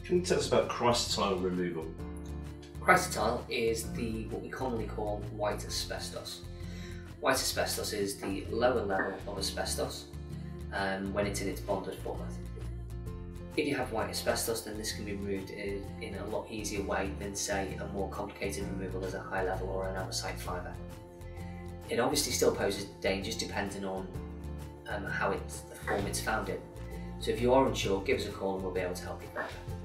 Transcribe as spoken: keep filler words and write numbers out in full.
Can you tell us about chrysotile removal? Chrysotile is the what we commonly call white asbestos. White asbestos is the lower level of asbestos um, when it's in its bonded format. If you have white asbestos, then this can be removed in, in a lot easier way than, say, a more complicated removal as a high level or an anthracite fibre. It obviously still poses dangers depending on um, how it's, the form it's found in. So if you are unsure, give us a call and we'll be able to help you.